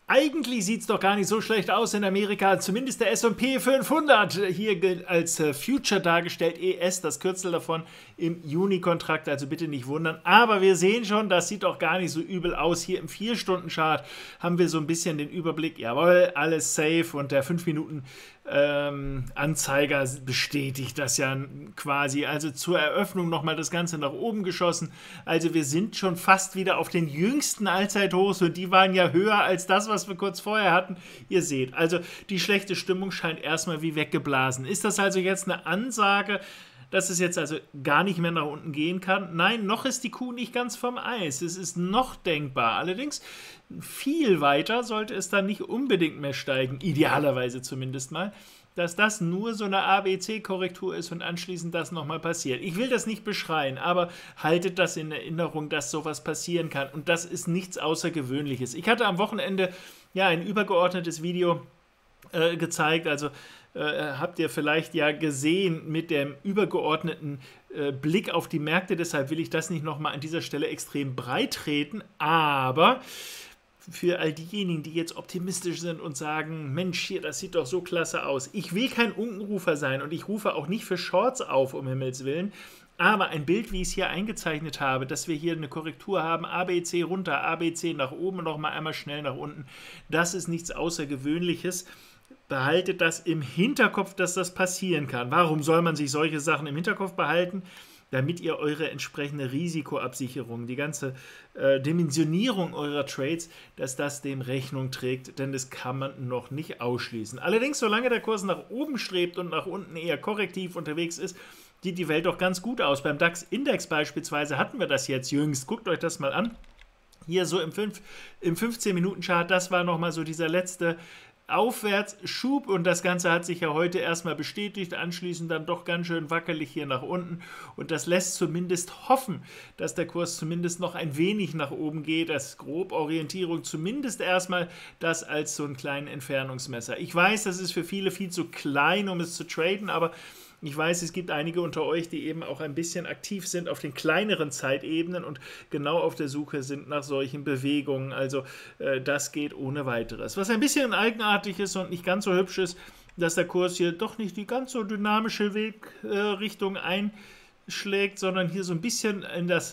Eigentlich sieht es doch gar nicht so schlecht aus in Amerika, zumindest der S&P 500, hier als Future dargestellt, ES, das Kürzel davon im Juni-Kontrakt, also bitte nicht wundern. Aber wir sehen schon, das sieht doch gar nicht so übel aus. Hier im 4-Stunden-Chart haben wir so ein bisschen den Überblick, jawohl, alles safe und der 5 Minuten Anzeiger bestätigt das ja quasi. Also zur Eröffnung nochmal das Ganze nach oben geschossen. Also wir sind schon fast wieder auf den jüngsten Allzeithochs und die waren ja höher als das, was wir kurz vorher hatten. Ihr seht, also die schlechte Stimmung scheint erstmal wie weggeblasen. Ist das also jetzt eine Ansage, dass es jetzt also gar nicht mehr nach unten gehen kann? Nein, noch ist die Kuh nicht ganz vom Eis. Es ist noch denkbar. Allerdings viel weiter sollte es dann nicht unbedingt mehr steigen, idealerweise zumindest mal, dass das nur so eine ABC-Korrektur ist und anschließend das nochmal passiert. Ich will das nicht beschreien, aber haltet das in Erinnerung, dass sowas passieren kann und das ist nichts Außergewöhnliches. Ich hatte am Wochenende ja ein übergeordnetes Video gezeigt, also habt ihr vielleicht ja gesehen mit dem übergeordneten Blick auf die Märkte, deshalb will ich das nicht nochmal an dieser Stelle extrem breit treten, aber für all diejenigen, die jetzt optimistisch sind und sagen, Mensch, hier, das sieht doch so klasse aus. Ich will kein Unkenrufer sein und ich rufe auch nicht für Shorts auf, um Himmels Willen, aber ein Bild, wie ich es hier eingezeichnet habe, dass wir hier eine Korrektur haben, ABC runter, ABC nach oben und nochmal einmal schnell nach unten, das ist nichts Außergewöhnliches. Behaltet das im Hinterkopf, dass das passieren kann. Warum soll man sich solche Sachen im Hinterkopf behalten? Damit ihr eure entsprechende Risikoabsicherung, die ganze Dimensionierung eurer Trades, dass das dem Rechnung trägt, denn das kann man noch nicht ausschließen. Allerdings, solange der Kurs nach oben strebt und nach unten eher korrektiv unterwegs ist, sieht die Welt doch ganz gut aus. Beim DAX-Index beispielsweise hatten wir das jetzt jüngst. Guckt euch das mal an. Hier so im 15-Minuten-Chart, das war nochmal so dieser letzte Aufwärtsschub und das Ganze hat sich ja heute erstmal bestätigt, anschließend dann doch ganz schön wackelig hier nach unten und das lässt zumindest hoffen, dass der Kurs zumindest noch ein wenig nach oben geht, als Groborientierung zumindest erstmal das als so einen kleinen Entfernungsmesser. Ich weiß, das ist für viele viel zu klein, um es zu traden, aber ich weiß, es gibt einige unter euch, die eben auch ein bisschen aktiv sind auf den kleineren Zeitebenen und genau auf der Suche sind nach solchen Bewegungen. Also das geht ohne weiteres. Was ein bisschen eigenartig ist und nicht ganz so hübsch ist, dass der Kurs hier doch nicht die ganz so dynamische Wegrichtung einschlägt, sondern hier so ein bisschen in das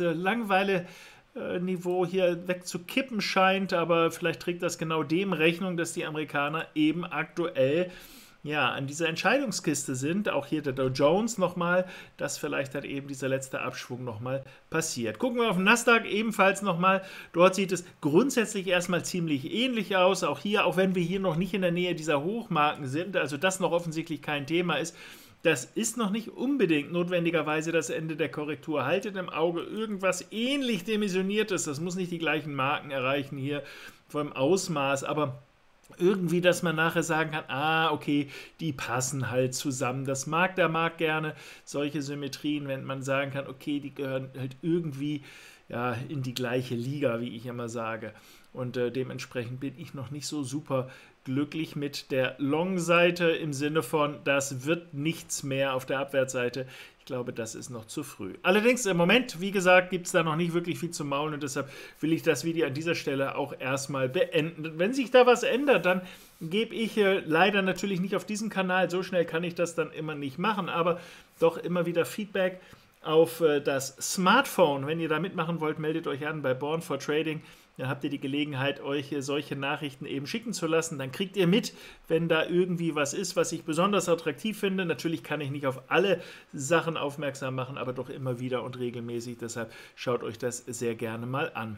Langweile-Niveau hier wegzukippen scheint. Aber vielleicht trägt das genau dem Rechnung, dass die Amerikaner eben aktuell ja, an dieser Entscheidungskiste sind, auch hier der Dow Jones nochmal, dass vielleicht dann eben dieser letzte Abschwung nochmal passiert. Gucken wir auf den Nasdaq ebenfalls nochmal, dort sieht es grundsätzlich erstmal ziemlich ähnlich aus, auch hier, auch wenn wir hier noch nicht in der Nähe dieser Hochmarken sind, also das noch offensichtlich kein Thema ist, das ist noch nicht unbedingt notwendigerweise das Ende der Korrektur. Haltet im Auge irgendwas ähnlich dimensioniertes, das muss nicht die gleichen Marken erreichen hier vom Ausmaß, aber irgendwie, dass man nachher sagen kann, okay, die passen halt zusammen. Das mag der Markt gerne, solche Symmetrien, wenn man sagen kann, okay, die gehören halt irgendwie ja, in die gleiche Liga, wie ich immer sage. Und dementsprechend bin ich noch nicht so super glücklich mit der Long-Seite im Sinne von, das wird nichts mehr auf der Abwärtsseite. Ich glaube, das ist noch zu früh. Allerdings im Moment, wie gesagt, gibt es da noch nicht wirklich viel zu maulen und deshalb will ich das Video an dieser Stelle auch erstmal beenden. Wenn sich da was ändert, dann gebe ich leider natürlich nicht auf diesem Kanal, so schnell kann ich das dann immer nicht machen, aber doch immer wieder Feedback auf das Smartphone. Wenn ihr da mitmachen wollt, meldet euch an bei Born for Trading. Dann habt ihr die Gelegenheit, euch solche Nachrichten eben schicken zu lassen. Dann kriegt ihr mit, wenn da irgendwie was ist, was ich besonders attraktiv finde. Natürlich kann ich nicht auf alle Sachen aufmerksam machen, aber doch immer wieder und regelmäßig. Deshalb schaut euch das sehr gerne mal an.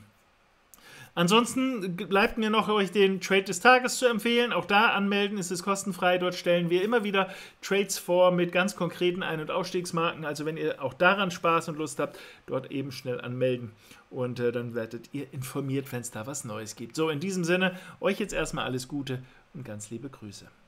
Ansonsten bleibt mir noch, euch den Trade des Tages zu empfehlen. Auch da anmelden, ist es kostenfrei. Dort stellen wir immer wieder Trades vor mit ganz konkreten Ein- und Ausstiegsmarken. Also wenn ihr auch daran Spaß und Lust habt, dort eben schnell anmelden. Und dann werdet ihr informiert, wenn es da was Neues gibt. So, in diesem Sinne, euch jetzt erstmal alles Gute und ganz liebe Grüße.